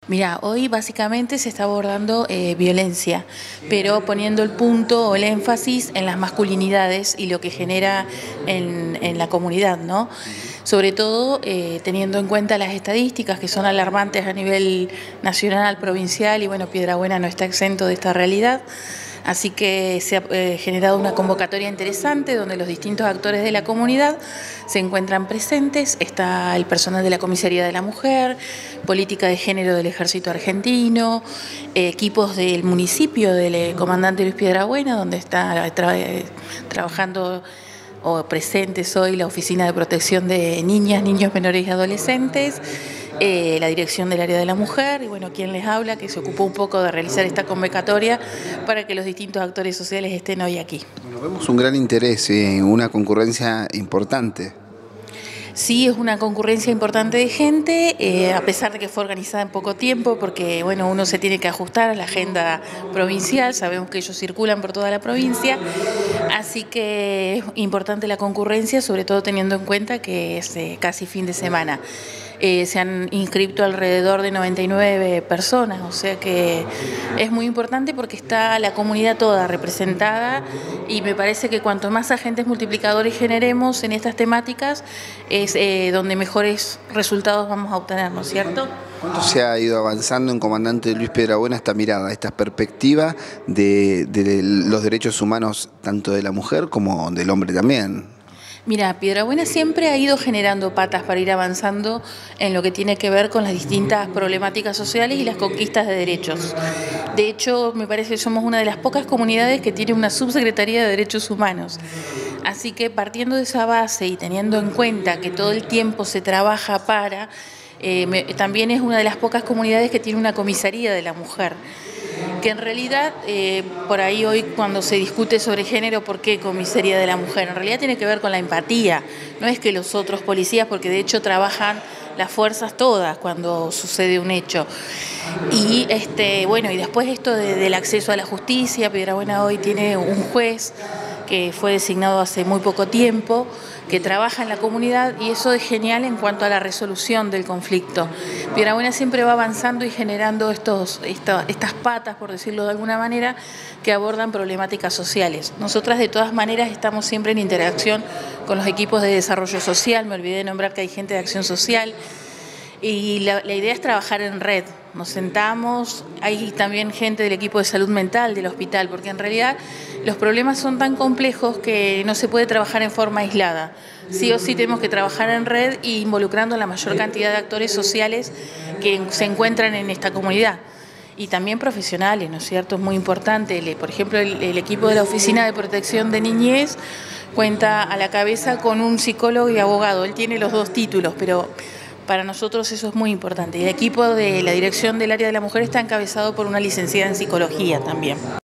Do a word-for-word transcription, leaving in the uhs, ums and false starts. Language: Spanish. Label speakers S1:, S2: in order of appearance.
S1: Mira, hoy básicamente se está abordando eh, violencia, pero poniendo el punto o el énfasis en las masculinidades y lo que genera en, en la comunidad, ¿no? Sobre todo eh, teniendo en cuenta las estadísticas que son alarmantes a nivel nacional, provincial, y bueno, Piedrabuena no está exento de esta realidad. Así que se ha eh, generado una convocatoria interesante donde los distintos actores de la comunidad se encuentran presentes. Está el personal de la Comisaría de la Mujer, Política de Género del Ejército Argentino, eh, equipos del municipio del eh, comandante Luis Piedrabuena, donde está tra eh, trabajando o presentes hoy la Oficina de Protección de Niñas, Niños Menores y Adolescentes, eh, la Dirección del Área de la Mujer y bueno, quien les habla, que se ocupó un poco de realizar esta convocatoria para que los distintos actores sociales estén hoy aquí.
S2: Bueno, vemos un gran interés y una concurrencia importante.
S1: Sí, es una concurrencia importante de gente, eh, a pesar de que fue organizada en poco tiempo, porque bueno, uno se tiene que ajustar a la agenda provincial, sabemos que ellos circulan por toda la provincia, así que es importante la concurrencia, sobre todo teniendo en cuenta que es eh, casi fin de semana. Eh, se han inscrito alrededor de noventa y nueve personas, o sea que es muy importante porque está la comunidad toda representada y me parece que cuanto más agentes multiplicadores generemos en estas temáticas es eh, donde mejores resultados vamos a obtener, ¿no es cierto?
S2: ¿Cuánto se ha ido avanzando en comandante Luis Piedrabuena esta mirada, esta perspectiva de, de los derechos humanos tanto de la mujer como del hombre también?
S1: Mira, Piedrabuena siempre ha ido generando patas para ir avanzando en lo que tiene que ver con las distintas problemáticas sociales y las conquistas de derechos. De hecho, me parece que somos una de las pocas comunidades que tiene una subsecretaría de Derechos Humanos. Así que partiendo de esa base y teniendo en cuenta que todo el tiempo se trabaja para, eh, me, también es una de las pocas comunidades que tiene una comisaría de la mujer. Que en realidad, eh, por ahí hoy cuando se discute sobre género, ¿por qué comisaría de la mujer? En realidad tiene que ver con la empatía, no es que los otros policías, porque de hecho trabajan las fuerzas todas cuando sucede un hecho. Y este, bueno, y después esto de, del acceso a la justicia, Piedrabuena hoy tiene un juez que fue designado hace muy poco tiempo, que trabaja en la comunidad y eso es genial en cuanto a la resolución del conflicto. Piedrabuena siempre va avanzando y generando estos, esta, estas patas, por decirlo de alguna manera, que abordan problemáticas sociales. Nosotras de todas maneras estamos siempre en interacción con los equipos de desarrollo social, me olvidé de nombrar que hay gente de acción social, y la, la idea es trabajar en red. Nos sentamos, hay también gente del equipo de salud mental del hospital, porque en realidad los problemas son tan complejos que no se puede trabajar en forma aislada. Sí o sí tenemos que trabajar en red e involucrando a la mayor cantidad de actores sociales que se encuentran en esta comunidad. Y también profesionales, ¿no es cierto? Es muy importante. Por ejemplo, el, el equipo de la Oficina de Protección de Niñez cuenta a la cabeza con un psicólogo y abogado. Él tiene los dos títulos, pero para nosotros eso es muy importante. Y el equipo de la Dirección del Área de la Mujer está encabezado por una licenciada en psicología también.